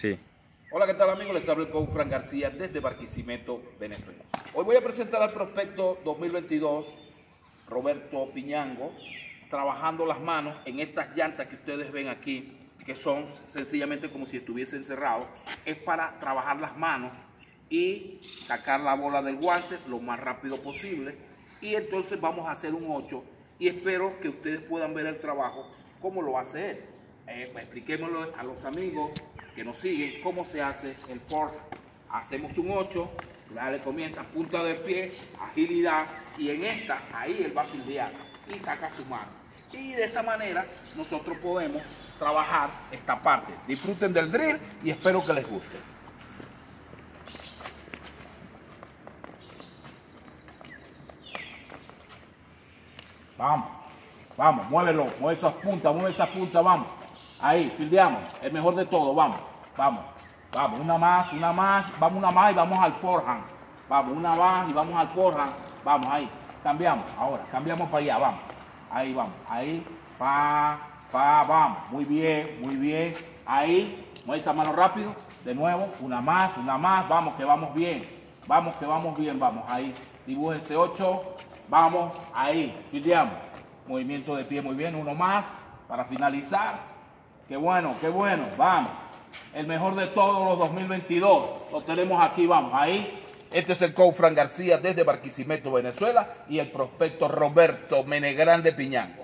Sí. Hola, ¿qué tal amigos? Les habla el coach Fran García desde Barquisimeto, Venezuela. Hoy voy a presentar al prospecto 2022, Roberto Piñango, trabajando las manos en estas llantas que ustedes ven aquí, que son sencillamente como si estuviese encerrado. Es para trabajar las manos y sacar la bola del guante lo más rápido posible. Y entonces vamos a hacer un 8 y espero que ustedes puedan ver el trabajo, cómo lo hace él. Expliquémoslo a los amigos que nos siguen cómo se hace el fork. Hacemos un 8, dale, comienza punta de pie, agilidad, y en esta, ahí él va a fildear y saca su mano. Y de esa manera nosotros podemos trabajar esta parte. Disfruten del drill y espero que les guste. Vamos, vamos, muévelo, mueve esas puntas, vamos. Ahí, fildeamos, el mejor de todo, vamos, vamos, vamos, una más, vamos una más y vamos al forehand. Vamos, una más y vamos al forehand, vamos, ahí, cambiamos, ahora, cambiamos para allá, vamos, ahí, vamos, muy bien, ahí, mueve esa mano rápido, de nuevo, una más, vamos que vamos bien, vamos, ahí, dibuja ese 8, vamos, ahí, fildeamos, movimiento de pie muy bien, uno más, para finalizar. Qué bueno, vamos. El mejor de todos los 2022. Lo tenemos aquí, vamos, ahí. Este es el coach Fran García desde Barquisimeto, Venezuela, y el prospecto Roberto Menegrande Piñango.